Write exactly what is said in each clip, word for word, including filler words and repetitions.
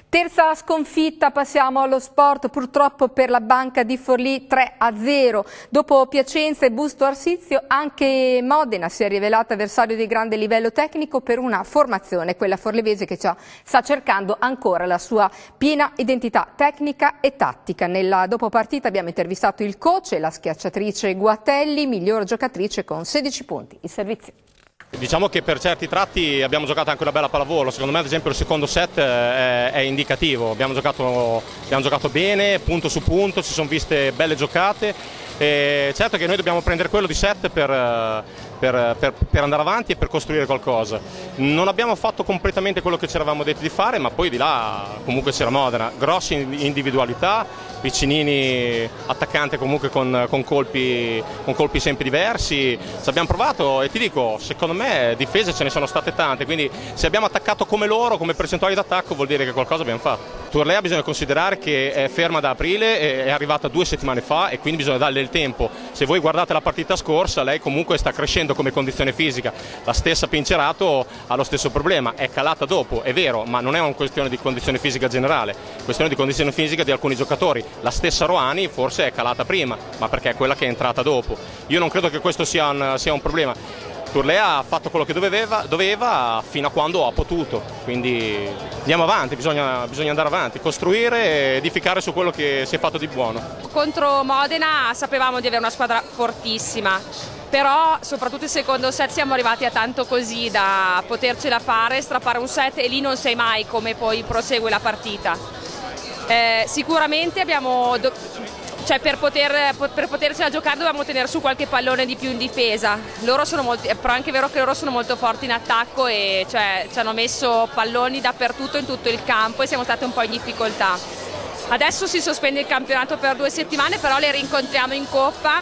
Terza sconfitta, passiamo allo sport, purtroppo per la Banca di Forlì tre a zero. Dopo Piacenza e Busto Arsizio anche Modena si è rivelata avversario di grande livello tecnico per una formazione, quella forlivese, che sta cercando ancora la sua piena identità tecnica e tattica. Nella dopopartita abbiamo intervistato il coach e la schiacciatrice Guatelli, miglior giocatrice con sedici punti. Il servizio. Diciamo che per certi tratti abbiamo giocato anche una bella pallavolo, secondo me ad esempio il secondo set è, è indicativo, abbiamo giocato, abbiamo giocato bene, punto su punto, ci sono viste belle giocate. E certo che noi dobbiamo prendere quello di set per, per, per, per andare avanti e per costruire qualcosa. Non abbiamo fatto completamente quello che ci eravamo detti di fare, ma poi di là comunque c'era Modena, grosse individualità, vicinini, attaccante comunque con, con, colpi, con colpi sempre diversi. Ci abbiamo provato e ti dico, secondo me difese ce ne sono state tante, quindi se abbiamo attaccato come loro, come percentuali d'attacco, vuol dire che qualcosa abbiamo fatto. Turlea bisogna considerare che è ferma da aprile, è arrivata due settimane fa e quindi bisogna darle il tempo. Se voi guardate la partita scorsa, lei comunque sta crescendo come condizione fisica. La stessa Pincerato ha lo stesso problema, è calata dopo, è vero, ma non è una questione di condizione fisica generale, è questione di condizione fisica di alcuni giocatori. La stessa Roani forse è calata prima, ma perché è quella che è entrata dopo. Io non credo che questo sia un, sia un problema. Turlea ha fatto quello che doveva, doveva fino a quando ha potuto, quindi andiamo avanti, bisogna, bisogna andare avanti, costruire e edificare su quello che si è fatto di buono. Contro Modena sapevamo di avere una squadra fortissima, però soprattutto il secondo set siamo arrivati a tanto così da potercela fare, strappare un set e lì non sai mai come poi prosegue la partita. Eh, sicuramente abbiamo... Cioè per, poter, per potercela giocare dovevamo tenere su qualche pallone di più in difesa. Loro sono molti, però è anche vero che loro sono molto forti in attacco e cioè, ci hanno messo palloni dappertutto in tutto il campo e siamo stati un po' in difficoltà. Adesso si sospende il campionato per due settimane, però le rincontriamo in Coppa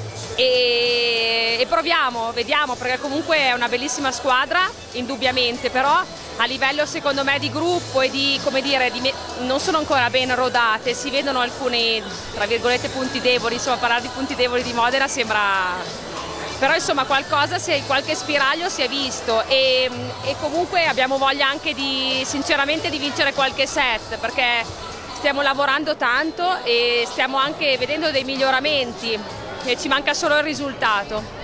e, e proviamo, vediamo, perché comunque è una bellissima squadra, indubbiamente, però a livello secondo me di gruppo e di, come dire, di me, non sono ancora ben rodate, si vedono alcuni, tra virgolette, punti deboli, insomma parlare di punti deboli di Modena sembra... Però insomma qualcosa, qualche spiraglio si è visto e, e comunque abbiamo voglia anche di, sinceramente, di vincere qualche set, perché stiamo lavorando tanto e stiamo anche vedendo dei miglioramenti e ci manca solo il risultato.